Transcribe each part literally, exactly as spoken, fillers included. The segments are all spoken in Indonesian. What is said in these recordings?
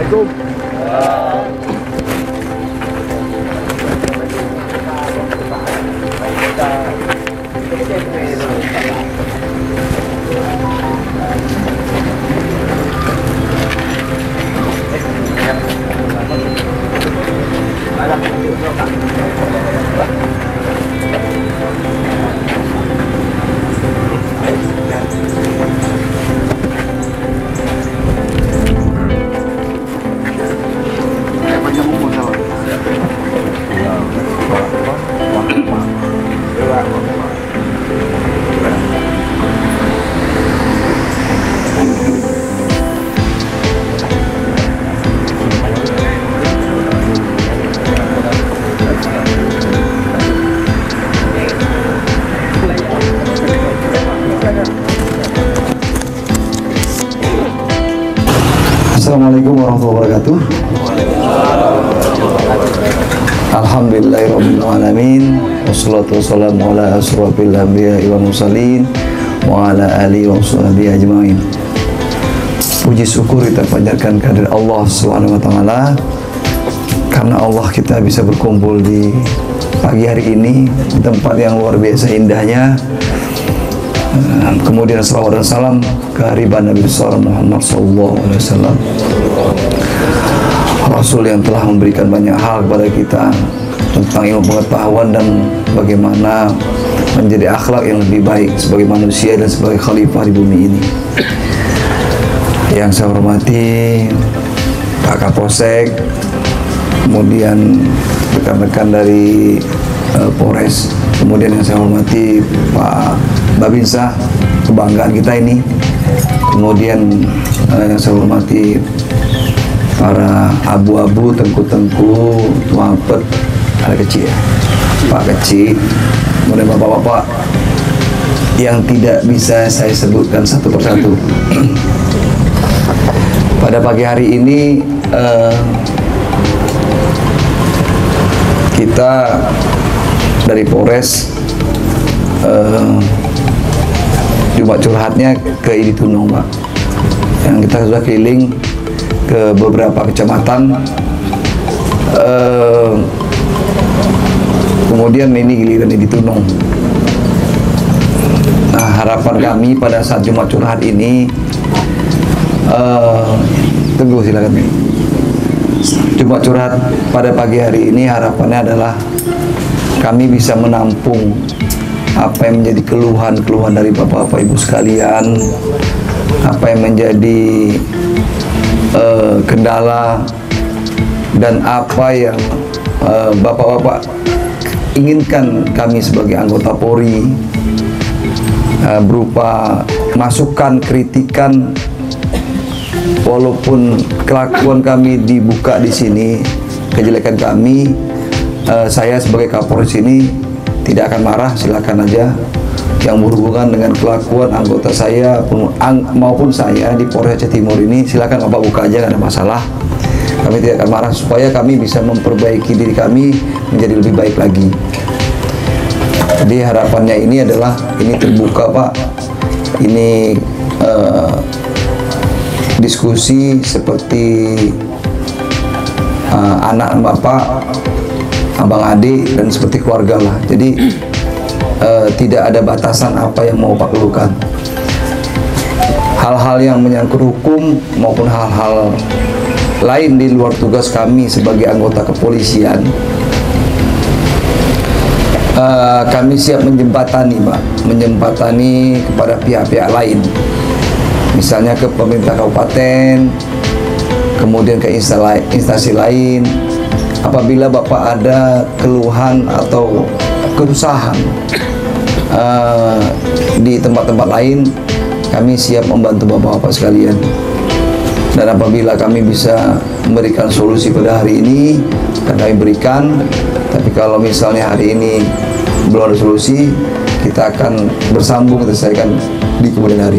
Assalamualaikum. Assalamualaikum warahmatullahi wabarakatuh. Alhamdulillahirabbil alamin. Wassalatu wassalamu ala asrofil anbiya'i wal mursalin wa ala alihi wa sahbihi ajmain. Puji syukur kita panjatkan kehadirat Allah Subhanahu wa taala, karena Allah kita bisa berkumpul di pagi hari ini di tempat yang luar biasa indahnya. Kemudian salawat dan salam kehariban Nabi besar Muhammad sallallahu alaihi wasallam, Rasul yang telah memberikan banyak hal kepada kita tentang ilmu pengetahuan dan bagaimana menjadi akhlak yang lebih baik sebagai manusia dan sebagai khalifah di bumi ini. Yang saya hormati Pak Kapolsek, kemudian rekan-rekan dari uh, Polres, kemudian yang saya hormati Pak Babinsa, kebanggaan kita ini, kemudian uh, yang saya hormati para abu-abu, tengku-tengku, tuampet, ada kecil, Pak kecil, kemudian bapak-bapak yang tidak bisa saya sebutkan satu persatu. Pada pagi hari ini uh, kita dari Polres uh, Jumat curhatnya ke Idi Tunung, Pak, yang kita sudah keliling ke beberapa kecamatan, uh, kemudian ini giliran Idi Tunung. Nah, harapan kami pada saat Jumat curhat ini, uh, tunggu silakan. Jumat curhat pada pagi hari ini harapannya adalah kami bisa menampung apa yang menjadi keluhan-keluhan dari bapak-bapak ibu sekalian, apa yang menjadi uh, kendala dan apa yang uh, bapak-bapak inginkan kami sebagai anggota Polri, uh, berupa masukan, kritikan. Walaupun kelakuan kami dibuka di sini, kejelekan kami, uh, saya sebagai Kapolres ini tidak akan marah, silakan aja. Yang berhubungan dengan kelakuan anggota saya maupun saya di Polres Aceh Timur ini, silakan Bapak buka aja, nggak ada masalah. Kami tidak akan marah, supaya kami bisa memperbaiki diri kami menjadi lebih baik lagi. Jadi harapannya ini adalah ini terbuka, Pak. Ini uh, diskusi seperti uh, anak bapak, abang adik, dan seperti keluarga lah. Jadi uh, tidak ada batasan apa yang mau Pak keluhkan. Hal-hal yang menyangkut hukum maupun hal-hal lain di luar tugas kami sebagai anggota kepolisian, uh, kami siap menjembatani, Pak, menjembatani kepada pihak-pihak lain. Misalnya ke pemerintah kabupaten, kemudian ke instansi lain. Apabila Bapak ada keluhan atau kesusahan uh, di tempat-tempat lain, kami siap membantu Bapak-Bapak sekalian. Dan apabila kami bisa memberikan solusi pada hari ini, akan kami berikan. Tapi kalau misalnya hari ini belum ada solusi, kita akan bersambung selesaikan di kemudian hari.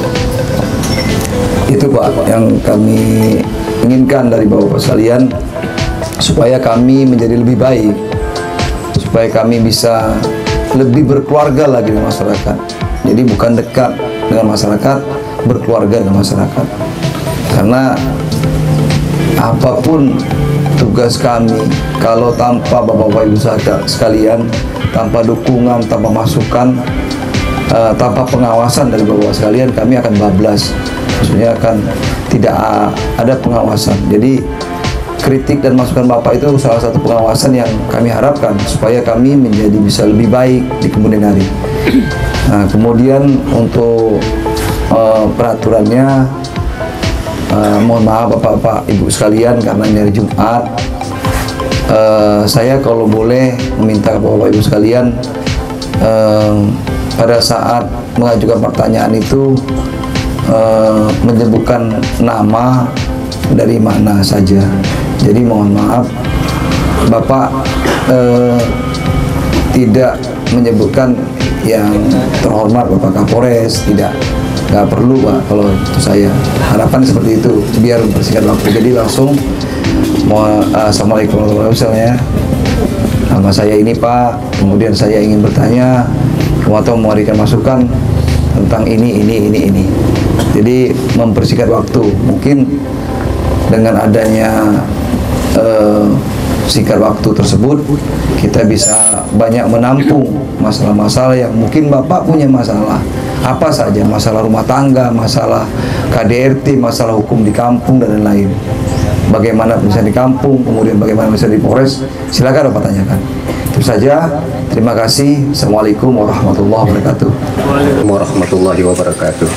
Itu, Pak, yang kami inginkan dari Bapak-Bapak sekalian, supaya kami menjadi lebih baik, supaya kami bisa lebih berkeluarga lagi dengan masyarakat. Jadi bukan dekat dengan masyarakat, berkeluarga dengan masyarakat. Karena apapun tugas kami, kalau tanpa Bapak-Bapak Ibu sekalian, tanpa dukungan, tanpa masukan, uh, tanpa pengawasan dari Bapak-Bapak sekalian, kami akan bablas. Maksudnya akan tidak ada pengawasan. Jadi kritik dan masukan Bapak itu salah satu pengawasan yang kami harapkan supaya kami menjadi bisa lebih baik di kemudian hari. Nah, kemudian untuk uh, peraturannya, uh, mohon maaf Bapak-Bapak Ibu sekalian, karena ini hari Jumat, uh, saya kalau boleh meminta ke Bapak Ibu sekalian, uh, pada saat mengajukan pertanyaan itu uh, menyebutkan nama dari mana saja. Jadi mohon maaf Bapak eh, tidak menyebutkan yang terhormat Bapak Kapolres, tidak, nggak perlu Pak. Kalau itu saya harapan seperti itu biar mempersingkat waktu. Jadi langsung mau uh, assalamualaikum warahmatullahi wabarakatuh. Nama saya ini Pak, kemudian saya ingin bertanya atau memberikan masukan tentang ini ini ini ini. Jadi mempersingkat waktu. Mungkin dengan adanya Uh, singkat waktu tersebut, kita bisa banyak menampung masalah-masalah yang mungkin Bapak punya masalah apa saja, masalah rumah tangga, masalah K D R T, masalah hukum di kampung dan lain-lain. Bagaimana bisa di kampung, kemudian bagaimana bisa di Polres, silakan Bapak tanyakan. Itu saja. Terima kasih. Assalamualaikum warahmatullahi wabarakatuh. Warahmatullahi wabarakatuh.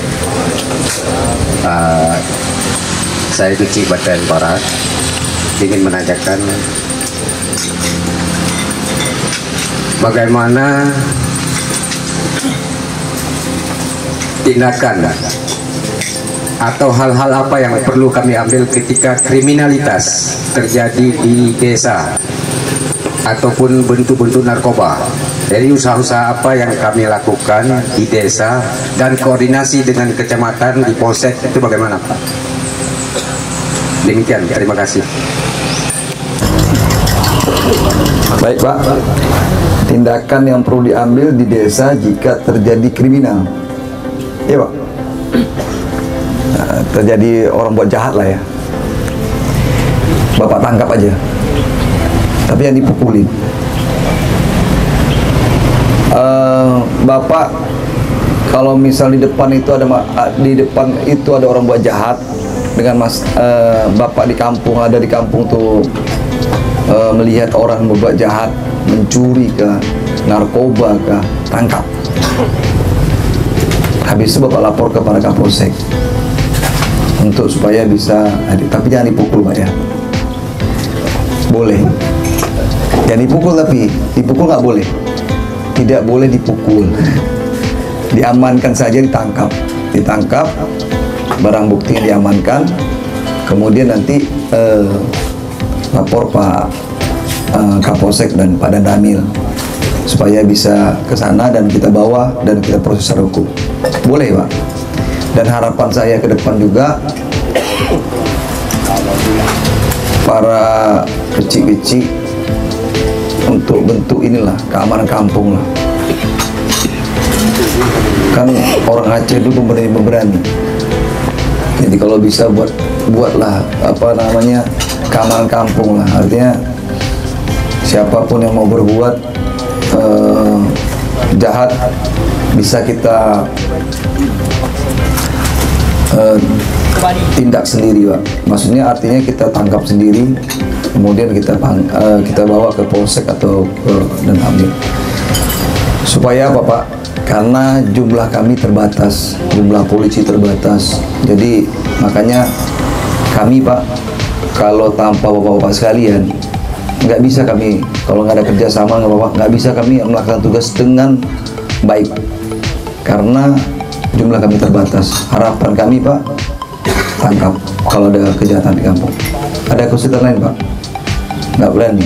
Uh, saya Duci Badan Barat ingin menanyakan bagaimana tindakan atau hal-hal apa yang perlu kami ambil ketika kriminalitas terjadi di desa ataupun bentuk-bentuk narkoba. Jadi usaha-usaha apa yang kami lakukan di desa dan koordinasi dengan kecamatan di polsek itu bagaimana Pak? Demikian, terima kasih. Baik Pak, tindakan yang perlu diambil di desa jika terjadi kriminal. Iya Pak, nah, terjadi orang buat jahat lah ya, Bapak tangkap aja, tapi yang dipukulin. uh, Bapak kalau misal di depan itu ada di depan itu ada orang buat jahat, dengan mas uh, Bapak di kampung, ada di kampung tuh uh, melihat orang berbuat jahat, mencuri ke, narkoba ke, tangkap. Habis itu Bapak lapor kepada Kapolsek untuk supaya bisa hadir. Tapi jangan dipukul Pak ya. Boleh. Jangan dipukul, tapi dipukul nggak boleh. Tidak boleh dipukul. Diamankan saja, ditangkap. Ditangkap, barang buktinya diamankan. Kemudian nanti eh, lapor Pak eh, Kapolsek dan Pak Danramil supaya bisa ke sana dan kita bawa dan kita proses secara hukum. Boleh Pak. Dan harapan saya ke depan juga para kecil-kecil untuk bentuk inilah keamanan kampung lah. Kan orang Aceh itu pemberani-pemberani. Jadi kalau bisa buat buatlah apa namanya keamanan kampung lah. Artinya siapapun yang mau berbuat eh, jahat bisa kita uh, tindak sendiri Pak. Maksudnya artinya kita tangkap sendiri, kemudian kita uh, kita bawa ke polsek atau ke Danramil. Supaya apa Pak? Karena jumlah kami terbatas, jumlah polisi terbatas. Jadi makanya kami Pak, kalau tanpa bapak-bapak sekalian nggak bisa kami, kalau nggak ada kerjasama nggak bapak, nggak bisa kami melakukan tugas dengan baik. Karena jumlah kami terbatas. Harapan kami Pak, tangkap kalau ada kejahatan di kampung. Ada kesulitan lain Pak? Nggak berani.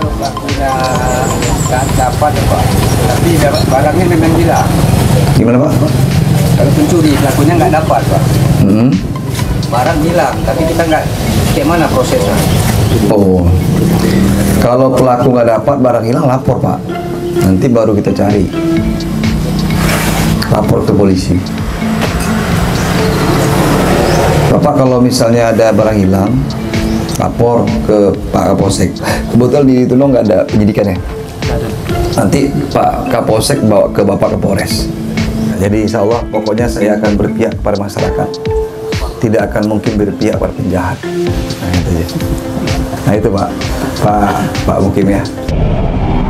Nggak dapat Pak, tapi barangnya memang hilang. Gimana Pak? Kalau pencuri pelakunya nggak dapat Pak. Hmm. Barang hilang, tapi kita nggak, kayak mana prosesnya? Oh, kalau pelaku nggak dapat barang hilang, lapor Pak. Nanti baru kita cari. Lapor ke polisi. Bapak kalau misalnya ada barang hilang, lapor ke Pak Kapolsek. Kebetulan di Tunong nggak ada penyidikan ya. Nanti Pak Kapolsek bawa ke Bapak Kapolres. Nah, jadi insya Allah pokoknya saya akan berpihak kepada masyarakat. Tidak akan mungkin berpihak pada penjahat. Nah itu, ya. Nah, itu Pak Pak Pak Mukim ya.